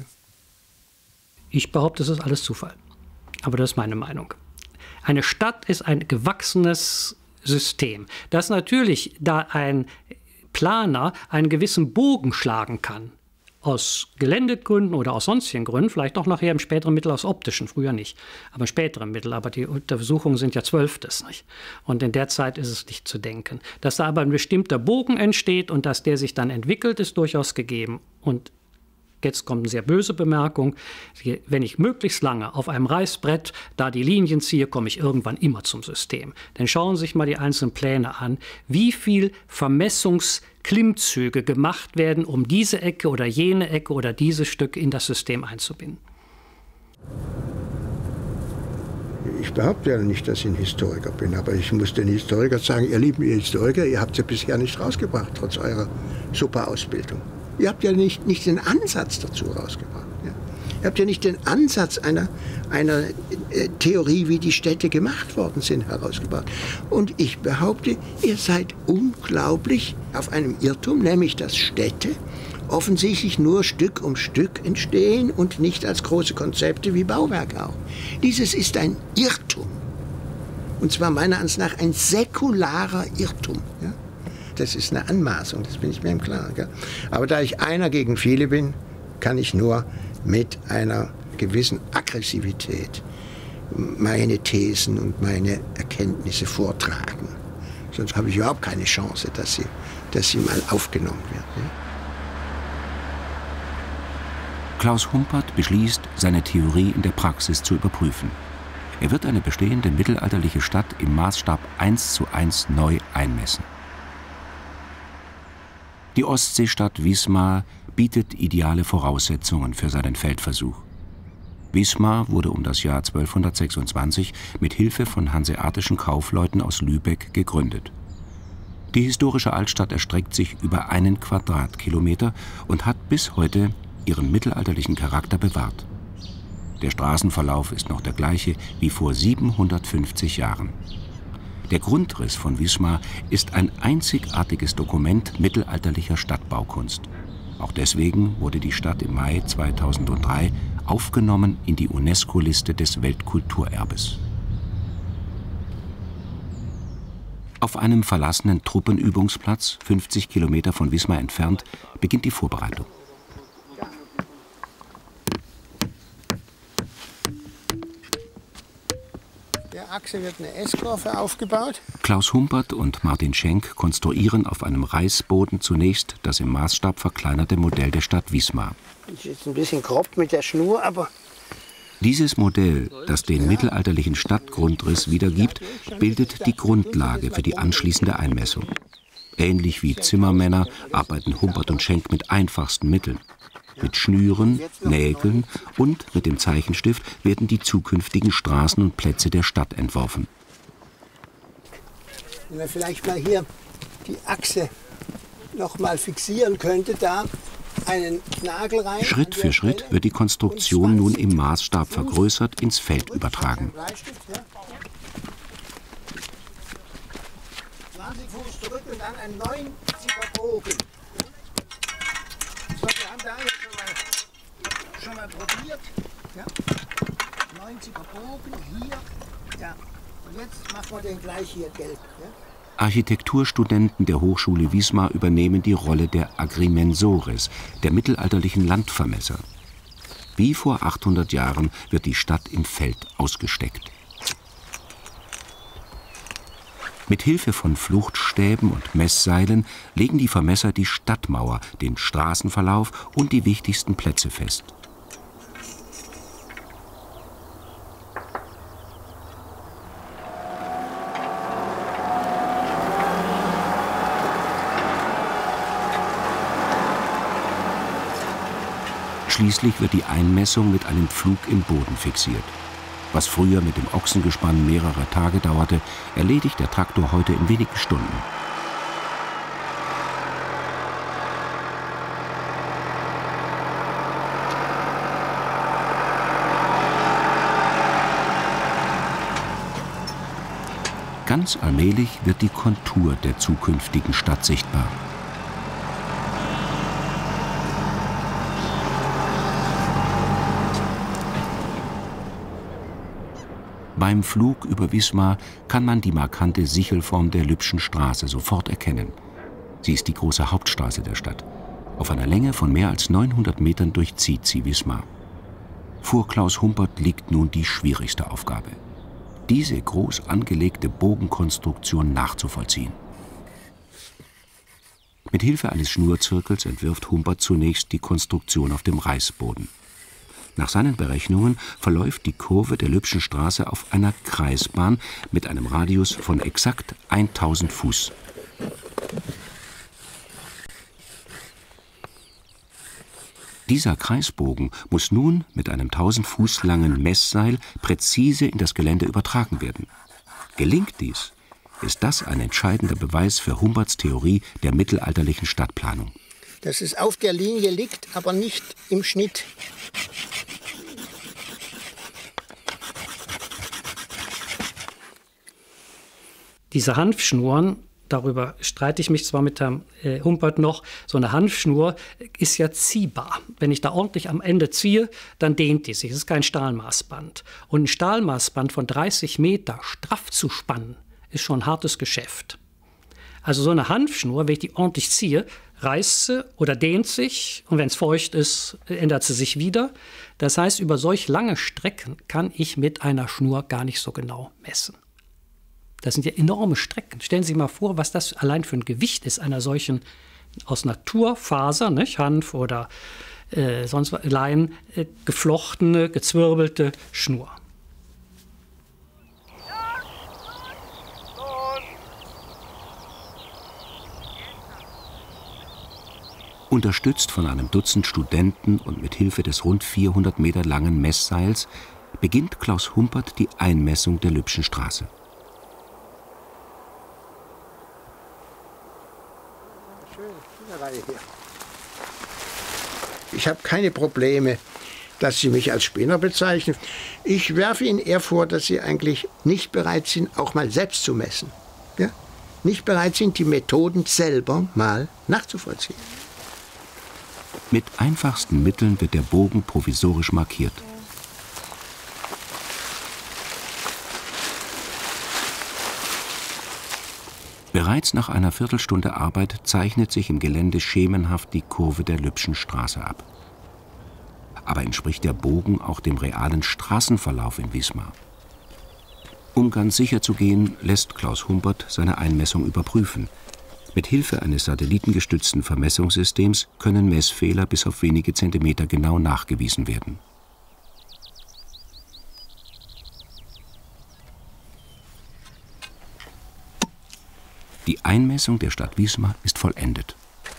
Ich behaupte, das ist alles Zufall. Aber das ist meine Meinung. Eine Stadt ist ein gewachsenes System, das natürlich, da ein Planer einen gewissen Bogen schlagen kann, aus Geländegründen oder aus sonstigen Gründen, vielleicht auch nachher im späteren Mittel aus optischen, früher nicht, aber im späteren Mittel, aber die Untersuchungen sind ja zwölftes, nicht? Und in der Zeit ist es nicht zu denken. Dass da aber ein bestimmter Bogen entsteht und dass der sich dann entwickelt, ist durchaus gegeben. Und jetzt kommt eine sehr böse Bemerkung, wenn ich möglichst lange auf einem Reißbrett da die Linien ziehe, komme ich irgendwann immer zum System. Denn schauen Sie sich mal die einzelnen Pläne an, wie viel Vermessungsklimmzüge gemacht werden, um diese Ecke oder jene Ecke oder dieses Stück in das System einzubinden. Ich behaupte ja nicht, dass ich ein Historiker bin, aber ich muss den Historikern sagen, ihr lieben Historiker, ihr habt sie bisher nicht rausgebracht, trotz eurer super Ausbildung. Ihr habt ja nicht, nicht den Ansatz dazu rausgebracht. Ja. Ihr habt ja nicht den Ansatz einer, einer äh, Theorie, wie die Städte gemacht worden sind, herausgebracht. Und ich behaupte, ihr seid unglaublich auf einem Irrtum, nämlich dass Städte offensichtlich nur Stück um Stück entstehen und nicht als große Konzepte wie Bauwerke auch. Dieses ist ein Irrtum. Und zwar meiner Ansicht nach ein säkularer Irrtum. Ja. Das ist eine Anmaßung, das bin ich mir im Klaren. Gell? Aber da ich einer gegen viele bin, kann ich nur mit einer gewissen Aggressivität meine Thesen und meine Erkenntnisse vortragen. Sonst habe ich überhaupt keine Chance, dass sie, dass sie mal aufgenommen wird. Ne? Klaus Humpert beschließt, seine Theorie in der Praxis zu überprüfen. Er wird eine bestehende mittelalterliche Stadt im Maßstab eins zu eins neu einmessen. Die Ostseestadt Wismar bietet ideale Voraussetzungen für seinen Feldversuch. Wismar wurde um das Jahr zwölfhundertsechsundzwanzig mit Hilfe von hanseatischen Kaufleuten aus Lübeck gegründet. Die historische Altstadt erstreckt sich über einen Quadratkilometer und hat bis heute ihren mittelalterlichen Charakter bewahrt. Der Straßenverlauf ist noch der gleiche wie vor siebenhundertfünfzig Jahren. Der Grundriss von Wismar ist ein einzigartiges Dokument mittelalterlicher Stadtbaukunst. Auch deswegen wurde die Stadt im Mai zweitausenddrei aufgenommen in die UNESCO-Liste des Weltkulturerbes. Auf einem verlassenen Truppenübungsplatz, fünfzig Kilometer von Wismar entfernt, beginnt die Vorbereitung. Der Achse wird eine S-Kurve aufgebaut. Klaus Humpert und Martin Schenk konstruieren auf einem Reißboden zunächst das im Maßstab verkleinerte Modell der Stadt Wismar. Das ist jetzt ein bisschen grob mit der Schnur, aber... Dieses Modell, das den mittelalterlichen Stadtgrundriss wiedergibt, bildet die Grundlage für die anschließende Einmessung. Ähnlich wie Zimmermänner arbeiten Humpert und Schenk mit einfachsten Mitteln. Mit Schnüren, Nägeln und mit dem Zeichenstift werden die zukünftigen Straßen und Plätze der Stadt entworfen. Wenn man vielleicht mal hier die Achse noch mal fixieren könnte, da einen Nagel rein. Schritt für Schritt wird die Konstruktion nun im Maßstab vergrößert ins Feld übertragen. zwanzig Fuß zurück und dann ein neunziger Bogen. So, wir haben da jetzt schon mal, schon mal probiert. Ja. neunziger Bogen hier. Ja. Und jetzt machen wir den gleich hier gelb. Ja. Architekturstudenten der Hochschule Wismar übernehmen die Rolle der Agrimensores, der mittelalterlichen Landvermesser. Wie vor achthundert Jahren wird die Stadt im Feld ausgesteckt. Mit Hilfe von Fluchtstäben und Messseilen legen die Vermesser die Stadtmauer, den Straßenverlauf und die wichtigsten Plätze fest. Schließlich wird die Einmessung mit einem Pflug im Boden fixiert. Was früher mit dem Ochsengespann mehrere Tage dauerte, erledigt der Traktor heute in wenigen Stunden. Ganz allmählich wird die Kontur der zukünftigen Stadt sichtbar. Beim Flug über Wismar kann man die markante Sichelform der Lübschen Straße sofort erkennen. Sie ist die große Hauptstraße der Stadt. Auf einer Länge von mehr als neunhundert Metern durchzieht sie Wismar. Vor Klaus Humpert liegt nun die schwierigste Aufgabe: diese groß angelegte Bogenkonstruktion nachzuvollziehen. Mit Hilfe eines Schnurzirkels entwirft Humpert zunächst die Konstruktion auf dem Reißboden. Nach seinen Berechnungen verläuft die Kurve der Lübschen Straße auf einer Kreisbahn mit einem Radius von exakt tausend Fuß. Dieser Kreisbogen muss nun mit einem tausend Fuß langen Messseil präzise in das Gelände übertragen werden. Gelingt dies, ist das ein entscheidender Beweis für Humperts Theorie der mittelalterlichen Stadtplanung. Dass es auf der Linie liegt, aber nicht im Schnitt. Diese Hanfschnuren, darüber streite ich mich zwar mit Herrn äh, Humpert noch, so eine Hanfschnur ist ja ziehbar. Wenn ich da ordentlich am Ende ziehe, dann dehnt die sich. Es ist kein Stahlmaßband. Und ein Stahlmaßband von dreißig Meter straff zu spannen, ist schon ein hartes Geschäft. Also so eine Hanfschnur, wenn ich die ordentlich ziehe, reißt sie oder dehnt sich, und wenn es feucht ist, ändert sie sich wieder. Das heißt, über solch lange Strecken kann ich mit einer Schnur gar nicht so genau messen. Das sind ja enorme Strecken. Stellen Sie sich mal vor, was das allein für ein Gewicht ist, einer solchen aus Naturfaser, nicht? Hanf oder äh, sonst was, Leinen, äh, geflochtene, gezwirbelte Schnur. Unterstützt von einem Dutzend Studenten und mit Hilfe des rund vierhundert Meter langen Messseils beginnt Klaus Humpert die Einmessung der Lübschen Straße. Ich habe keine Probleme, dass Sie mich als Spinner bezeichnen. Ich werfe Ihnen eher vor, dass Sie eigentlich nicht bereit sind, auch mal selbst zu messen. Ja? Nicht bereit sind, die Methoden selber mal nachzuvollziehen. Mit einfachsten Mitteln wird der Bogen provisorisch markiert. Bereits nach einer Viertelstunde Arbeit zeichnet sich im Gelände schemenhaft die Kurve der Lübschen Straße ab. Aber entspricht der Bogen auch dem realen Straßenverlauf in Wismar? Um ganz sicher zu gehen, lässt Klaus Humpert seine Einmessung überprüfen. Mit Hilfe eines satellitengestützten Vermessungssystems können Messfehler bis auf wenige Zentimeter genau nachgewiesen werden. Die Einmessung der Stadt Wismar ist vollendet.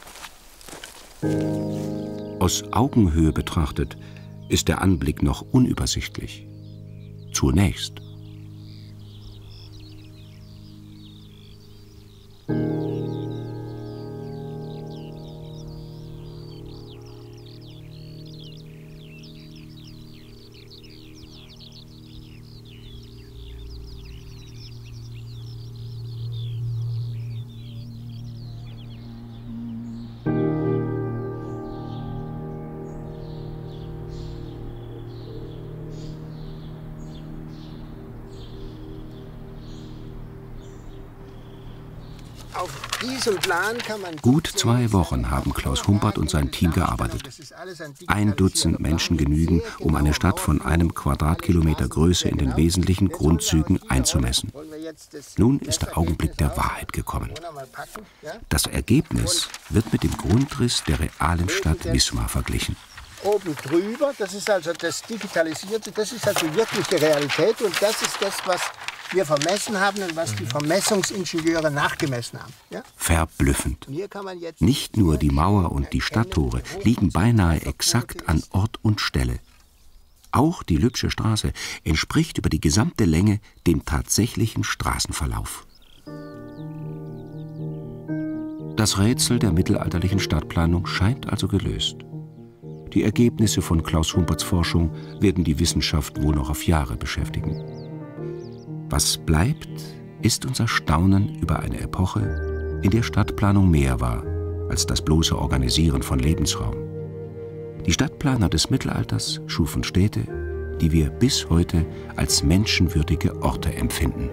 Aus Augenhöhe betrachtet ist der Anblick noch unübersichtlich. Zunächst. Plan kann man Gut zwei Wochen haben Klaus Humpert und sein Team gearbeitet. Ein Dutzend Menschen genügen, um eine Stadt von einem Quadratkilometer Größe in den wesentlichen Grundzügen einzumessen. Nun ist der Augenblick der Wahrheit gekommen. Das Ergebnis wird mit dem Grundriss der realen Stadt Wismar verglichen. Oben drüber, das ist also das Digitalisierte, das ist also wirklich die Realität und das ist das, was wir vermessen haben und was die Vermessungsingenieure nachgemessen haben. Ja? Verblüffend. Nicht nur die Mauer und die Stadttore liegen beinahe exakt an Ort und Stelle. Auch die Lübsche Straße entspricht über die gesamte Länge dem tatsächlichen Straßenverlauf. Das Rätsel der mittelalterlichen Stadtplanung scheint also gelöst. Die Ergebnisse von Klaus Humperts Forschung werden die Wissenschaft wohl noch auf Jahre beschäftigen. Was bleibt, ist unser Staunen über eine Epoche, in der Stadtplanung mehr war als das bloße Organisieren von Lebensraum. Die Stadtplaner des Mittelalters schufen Städte, die wir bis heute als menschenwürdige Orte empfinden.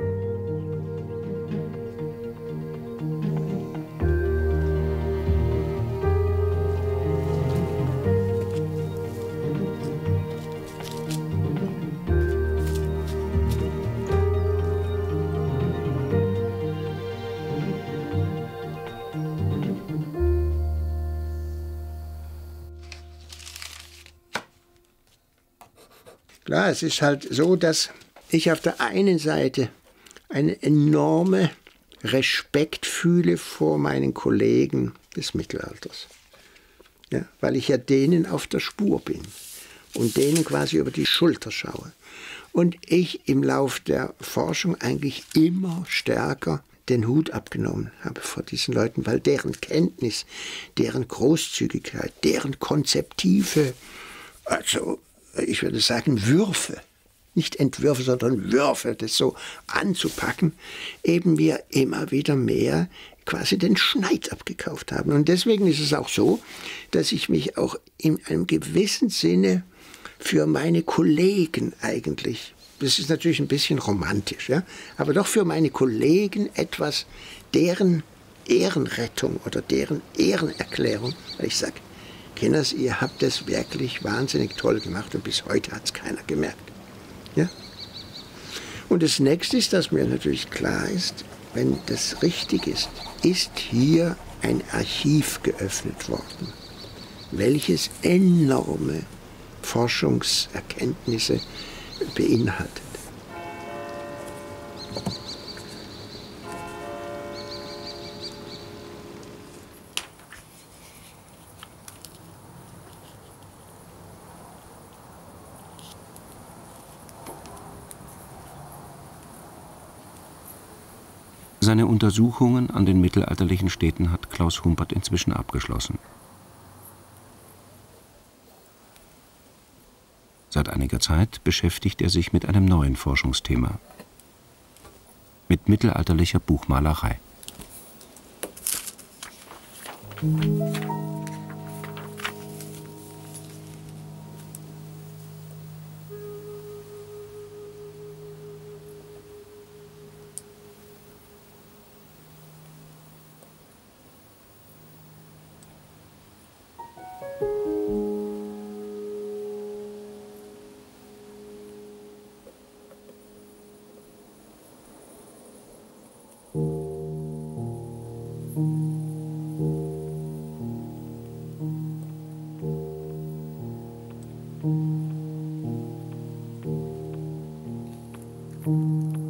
Klar, es ist halt so, dass ich auf der einen Seite einen enormen Respekt fühle vor meinen Kollegen des Mittelalters. Ja, weil ich ja denen auf der Spur bin und denen quasi über die Schulter schaue. Und ich im Lauf der Forschung eigentlich immer stärker den Hut abgenommen habe vor diesen Leuten, weil deren Kenntnis, deren Großzügigkeit, deren konzeptive, also ich würde sagen Würfe, nicht Entwürfe, sondern Würfe, das so anzupacken, eben mir immer wieder mehr quasi den Schneid abgekauft haben. Und deswegen ist es auch so, dass ich mich auch in einem gewissen Sinne für meine Kollegen eigentlich, das ist natürlich ein bisschen romantisch, ja, aber doch für meine Kollegen etwas, deren Ehrenrettung oder deren Ehrenerklärung, weil ich sage, Kinders, ihr habt das wirklich wahnsinnig toll gemacht und bis heute hat es keiner gemerkt. Ja? Und das Nächste ist, dass mir natürlich klar ist, wenn das richtig ist, ist hier ein Archiv geöffnet worden, welches enorme Forschungserkenntnisse beinhaltet. Seine Untersuchungen an den mittelalterlichen Städten hat Klaus Humpert inzwischen abgeschlossen. Seit einiger Zeit beschäftigt er sich mit einem neuen Forschungsthema: mit mittelalterlicher Buchmalerei. Thank you.